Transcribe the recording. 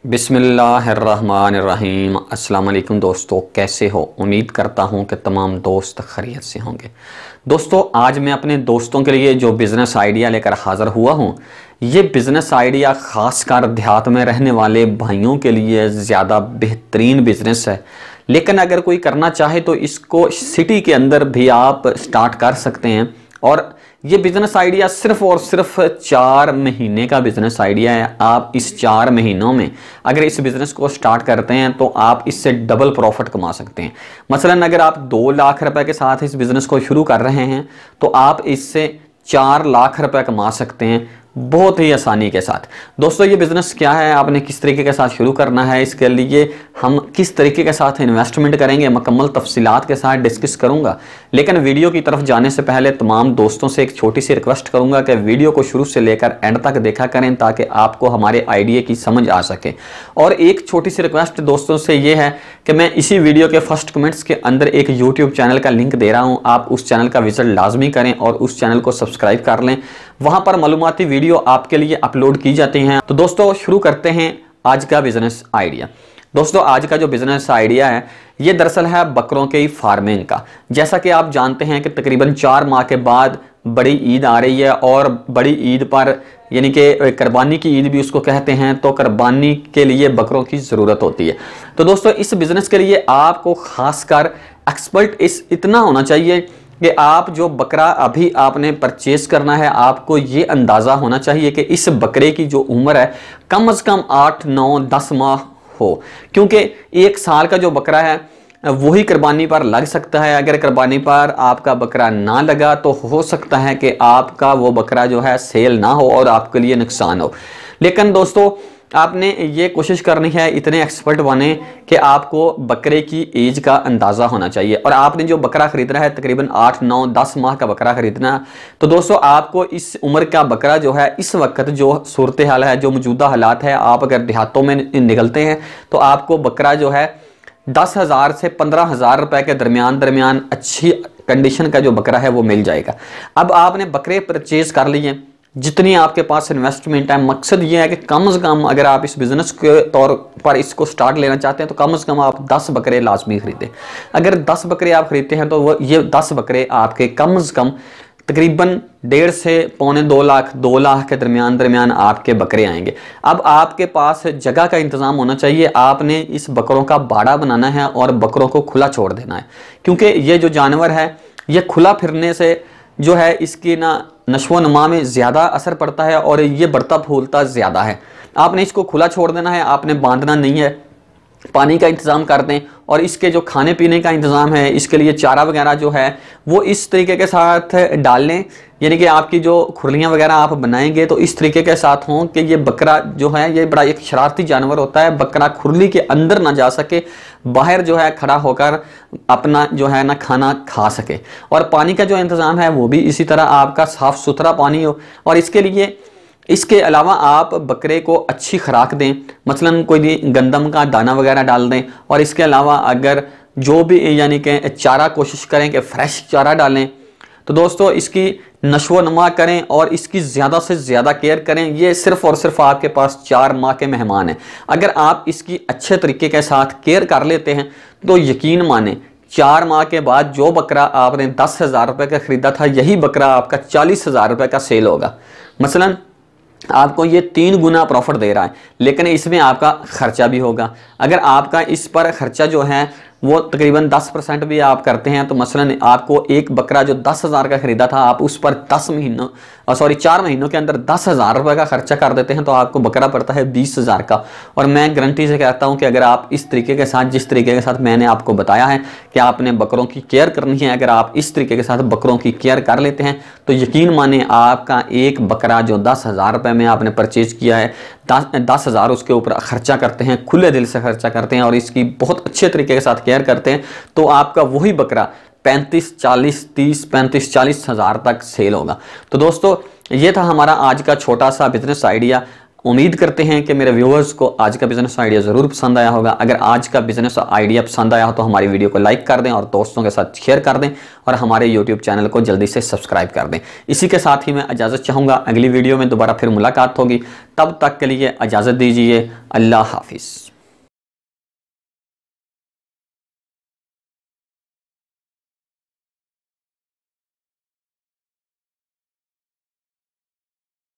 बिस्मिल्लाहिर्रहमानिर्रहीम। अस्सलाम वालेकुम दोस्तों, कैसे हो? उम्मीद करता हूँ कि तमाम दोस्त खैरियत से होंगे। दोस्तों, आज मैं अपने दोस्तों के लिए जो बिज़नेस आइडिया लेकर हाज़िर हुआ हूँ, ये बिज़नेस आइडिया ख़ासकर देहात में रहने वाले भाइयों के लिए ज़्यादा बेहतरीन बिज़नेस है। लेकिन अगर कोई करना चाहे तो इसको सिटी के अंदर भी आप स्टार्ट कर सकते हैं। और ये बिज़नेस आइडिया सिर्फ और सिर्फ 4 महीने का बिज़नेस आइडिया है। आप इस 4 महीनों में अगर इस बिज़नेस को स्टार्ट करते हैं तो आप इससे डबल प्रॉफिट कमा सकते हैं। मसलन अगर आप 2 लाख रुपए के साथ इस बिज़नेस को शुरू कर रहे हैं तो आप इससे 4 लाख रुपए कमा सकते हैं बहुत ही आसानी के साथ। दोस्तों, ये बिज़नेस क्या है, आपने किस तरीके के साथ शुरू करना है, इसके लिए हम किस तरीके के साथ इन्वेस्टमेंट करेंगे, मुकम्मल तफसीलात के साथ डिस्कस करूंगा। लेकिन वीडियो की तरफ जाने से पहले तमाम दोस्तों से एक छोटी सी रिक्वेस्ट करूंगा कि वीडियो को शुरू से लेकर एंड तक देखा करें ताकि आपको हमारे आइडिया की समझ आ सके। और एक छोटी सी रिक्वेस्ट दोस्तों से ये है कि मैं इसी वीडियो के फर्स्ट कमेंट्स के अंदर एक यूट्यूब चैनल का लिंक दे रहा हूँ, आप उस चैनल का विजिट लाजमी करें और उस चैनल को सब्सक्राइब कर लें। वहां पर मालूमाती वीडियो आपके लिए अपलोड की जाती हैं। तो दोस्तों, शुरू करते हैं आज का बिजनेस आइडिया। दोस्तों, आज का जो बिजनेस आइडिया है ये दरअसल है बकरों के फार्मिंग का। जैसा कि आप जानते हैं कि तकरीबन 4 माह के बाद बड़ी ईद आ रही है और बड़ी ईद पर यानी कि कुर्बानी की ईद भी उसको कहते हैं, तो कुर्बानी के लिए बकरों की ज़रूरत होती है। तो दोस्तों, इस बिज़नेस के लिए आपको खासकर एक्सपर्ट इतना होना चाहिए कि आप जो बकरा अभी आपने परचेज करना है, आपको ये अंदाज़ा होना चाहिए कि इस बकरे की जो उम्र है कम से कम 8, 9, 10 माह हो। क्योंकि 1 साल का जो बकरा है वही कुर्बानी पर लग सकता है। अगर कुर्बानी पर आपका बकरा ना लगा तो हो सकता है कि आपका वो बकरा जो है सेल ना हो और आपके लिए नुकसान हो। लेकिन दोस्तों, आपने ये कोशिश करनी है इतने एक्सपर्ट बने कि आपको बकरे की एज का अंदाज़ा होना चाहिए। और आपने जो बकरा खरीदना है तकरीबन 8, 9, 10 माह का बकरा खरीदना। तो दोस्तों, आपको इस उम्र का बकरा जो है इस वक्त जो सूरत हाल है, जो मौजूदा हालात है, आप अगर देहातों में निकलते हैं तो आपको बकरा जो है 10,000 से 15,000 रुपए के दरमियान अच्छी कंडीशन का जो बकरा है वो मिल जाएगा। अब आपने बकरे परचेज कर लिए, जितनी आपके पास इन्वेस्टमेंट है, मकसद ये है कि कम से कम अगर आप इस बिज़नेस के तौर पर इसको स्टार्ट लेना चाहते हैं तो कम से कम आप 10 बकरे लाजमी खरीदें। अगर 10 बकरे आप खरीदते हैं तो ये 10 बकरे आपके कम से कम तकरीबन 1.5 से पौने 2 लाख, 2 लाख के दरमियान आपके बकरे आएंगे। अब आपके पास जगह का इंतज़ाम होना चाहिए। आपने इस बकरों का बाड़ा बनाना है और बकरों को खुला छोड़ देना है, क्योंकि ये जो जानवर है ये खुला फिरने से जो है इसकी नशो नमा में ज़्यादा असर पड़ता है और ये बढ़ता फूलता ज़्यादा है। आपने इसको खुला छोड़ देना है, आपने बांधना नहीं है। पानी का इंतज़ाम कर दें और इसके जो खाने पीने का इंतज़ाम है, इसके लिए चारा वगैरह जो है वो इस तरीके के साथ डाल लें, यानी कि आपकी जो खुरलियाँ वगैरह आप बनाएंगे तो इस तरीके के साथ हों कि ये बकरा जो है ये बड़ा एक शरारती जानवर होता है। बकरा खुरली के अंदर ना जा सके, बाहर जो है खड़ा होकर अपना जो है ना खाना खा सके। और पानी का जो इंतज़ाम है वो भी इसी तरह आपका साफ़ सुथरा पानी हो। और इसके अलावा आप बकरे को अच्छी खुराक दें, मसलन कोई गंदम का दाना वगैरह डाल दें। और इसके अलावा अगर जो भी यानी कि चारा कोशिश करें कि फ्रेश चारा डालें। तो दोस्तों, इसकी नशो नमा करें और इसकी ज़्यादा से ज़्यादा केयर करें। ये सिर्फ़ और सिर्फ आपके पास 4 माह के मेहमान हैं। अगर आप इसकी अच्छे तरीके के साथ केयर कर लेते हैं तो यकीन माने 4 माह के बाद जो बकरा आपने 10,000 रुपये का ख़रीदा था, यही बकरा आपका 40,000 रुपये का सेल होगा। मसलन आपको ये 3 गुना प्रॉफिट दे रहा है, लेकिन इसमें आपका खर्चा भी होगा। अगर आपका इस पर खर्चा जो है वो तकरीबन 10% भी आप करते हैं तो मसलन आपको एक बकरा जो 10,000 का खरीदा था, आप उस पर 4 महीनों के अंदर 10,000 रुपये का खर्चा कर देते हैं तो आपको बकरा पड़ता है 20,000 का। और मैं गारंटी से कहता हूं कि अगर आप इस तरीके के साथ, जिस तरीके के साथ मैंने आपको बताया है कि आपने बकरों की केयर करनी है, अगर आप इस तरीके के साथ बकरों की केयर कर लेते हैं तो यकीन माने आपका एक बकरा जो 10,000 रुपये में आपने परचेज किया है, 10,000 उसके ऊपर खर्चा करते हैं, खुले दिल से खर्चा करते हैं और इसकी बहुत अच्छे तरीके के साथ केयर करते हैं तो आपका वही बकरा 35-40 हज़ार तक सेल होगा। तो दोस्तों, ये था हमारा आज का छोटा सा बिजनेस आइडिया। उम्मीद करते हैं कि मेरे व्यूअर्स को आज का बिजनेस आइडिया ज़रूर पसंद आया होगा। अगर आज का बिजनेस आइडिया पसंद आया हो तो हमारी वीडियो को लाइक कर दें और दोस्तों के साथ शेयर कर दें और हमारे यूट्यूब चैनल को जल्दी से सब्सक्राइब कर दें। इसी के साथ ही मैं इजाज़त चाहूँगा, अगली वीडियो में दोबारा फिर मुलाकात होगी। तब तक के लिए इजाज़त दीजिए। अल्लाह हाफिज़।